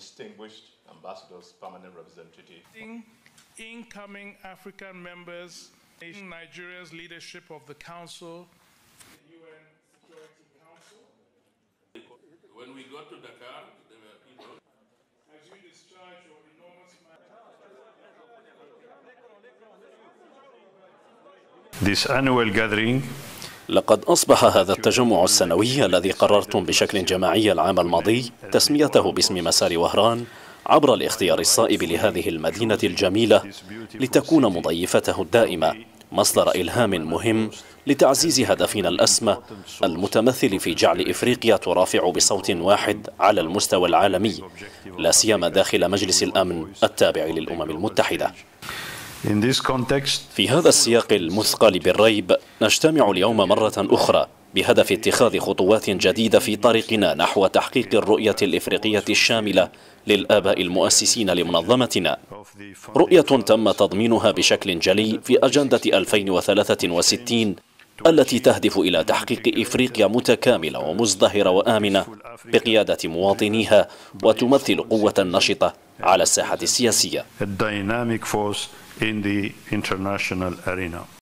distinguished ambassadors, permanent representatives. Incoming African members, Nigeria's leadership of the Council, the UN Security Council. When we got to Dakar, there were people. As you discharge your enormous This annual gathering لقد أصبح هذا التجمع السنوي الذي قررتم بشكل جماعي العام الماضي تسميته باسم مسار وهران عبر الاختيار الصائب لهذه المدينة الجميلة لتكون مضيفته الدائمة مصدر إلهام مهم لتعزيز هدفنا الأسمى المتمثل في جعل إفريقيا ترافع بصوت واحد على المستوى العالمي، لا سيما داخل مجلس الأمن التابع للأمم المتحدة. في هذا السياق المثقل بالريب نجتمع اليوم مرة أخرى بهدف اتخاذ خطوات جديدة في طريقنا نحو تحقيق الرؤية الإفريقية الشاملة للآباء المؤسسين لمنظمتنا، رؤية تم تضمينها بشكل جلي في أجندة 2063 التي تهدف إلى تحقيق إفريقيا متكاملة ومزدهرة وآمنة بقيادة مواطنيها وتمثل قوة نشطة على الساحة السياسية.